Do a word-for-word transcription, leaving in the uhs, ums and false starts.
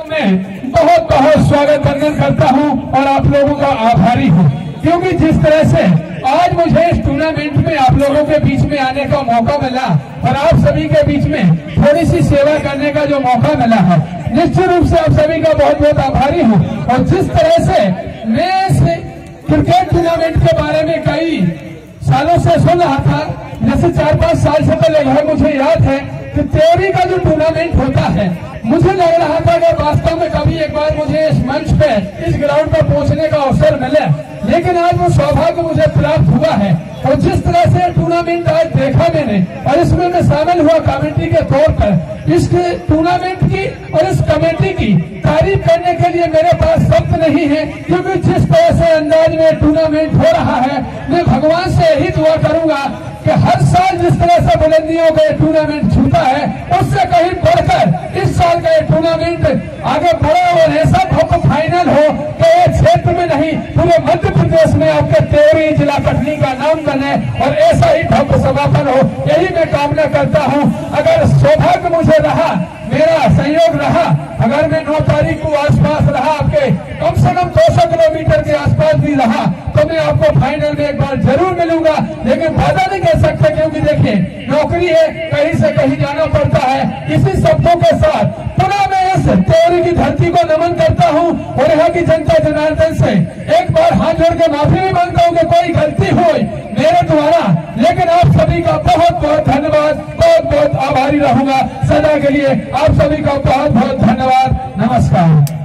कार्यक्रम में बहुत बहुत स्वागत वंदन करता हूं और आप लोगों का आभारी हूं, क्योंकि जिस तरह से आज मुझे इस टूर्नामेंट में आप लोगों के बीच में आने का मौका मिला और आप सभी के बीच में थोड़ी सी सेवा करने का जो मौका मिला है, निश्चित रूप से आप सभी का बहुत बहुत आभारी हूं। और जिस तरह से मैं इस क्रिकेट टूर्नामेंट के बारे में कई सालों से सुन रहा था, जैसे चार पांच साल से तो लगभग मुझे याद है कि त्योरी का जो टूर्नामेंट होता है, मुझे लग रहा था कि वास्तव में कभी एक बार मुझे इस मंच पे, इस ग्राउंड पर पहुंचने का अवसर मिले, लेकिन आज वो सौभाग्य मुझे प्राप्त हुआ है। और जिस तरह से टूर्नामेंट आज देखा मैंने और इसमें मैं शामिल हुआ कमेटी के तौर पर, इस टूर्नामेंट की और इस कमेटी की तारीफ करने के लिए मेरे पास शब्द नहीं है, क्योंकि जिस तरह से अंदाज में टूर्नामेंट हो रहा है, मैं भगवान से यही दुआ करूंगा कि हर साल जिस तरह से बुलंदियों का टूर्नामेंट छूटा है, उससे कहीं बढ़कर इस साल का ये टूर्नामेंट आगे बढ़े और ऐसा भव्य फाइनल हो कि ये क्षेत्र में नहीं पूरे मध्य प्रदेश में आपके त्योरी जिला कटनी का नाम बने और ऐसा ही भव्य समापन हो, यही मैं कामना करता हूं। अगर सौभाग्य मुझे रहा, मेरा सहयोग रहा, अगर मैं नौ तारीख को आसपास रहा, आपके कम से कम दो सौ किलोमीटर के आसपास भी रहा, तो मैं आपको फाइनल में एक बार जरूर मिलूंगा, लेकिन वादा नहीं कह सकते, क्योंकि देखिए नौकरी है, कहीं से कहीं जाना पड़ता है। इसी शब्दों के साथ पुनः मैं इस त्योरी की धरती को नमन करता हूं और यहाँ की जनता जनार्दन से एक बार हाथ जोड़ के माफी भी मांगता हूं कि कोई गलती हुई मेरे द्वारा, लेकिन आप सभी का बहुत बहुत धन्यवाद, बहुत बहुत आभारी रहूंगा सदा के लिए। आप सभी का बहुत बहुत धन्यवाद, नमस्कार।